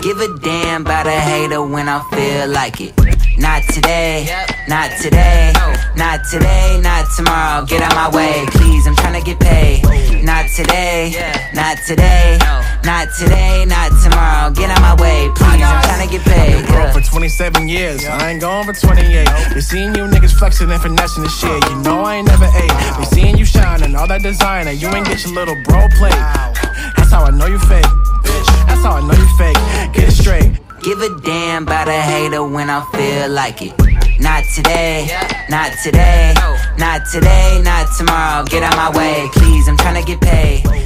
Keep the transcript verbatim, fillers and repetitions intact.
Give a damn about a hater when I feel like it. Not today, not today, not today, not tomorrow. Get out my way, please, I'm tryna get paid. Not today, not today, not today, not tomorrow. Get out my way, please, I'm tryna get paid. I've been broke for twenty-seven years, I ain't going for twenty-eight. Been seeing you niggas flexing and finessing the shit. You know I ain't never ate. Been seeing you shining, all that designer. You ain't get your little bro plate. That's how I know you fake. That's how I know you fake. Get it straight. Give a damn about a hater when I feel like it. Not today, not today, not today, not tomorrow. Get out my way, please, I'm tryna get paid.